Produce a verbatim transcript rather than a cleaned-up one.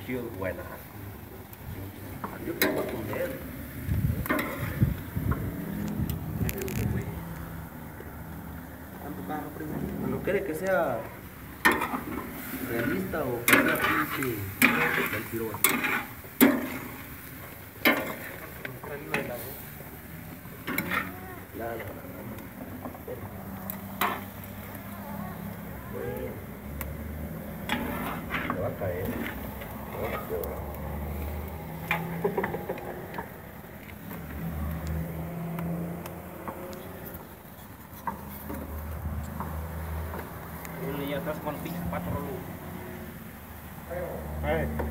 chill, buena. Yo puedo responder. ¿Cuánto carro primero? Cuando quiere que sea realista o que sea pinche del piroba. La, la, la. Bueno. Te va a caer. Te va a quebrar. Ya estás con los pinches cuatro. Eh.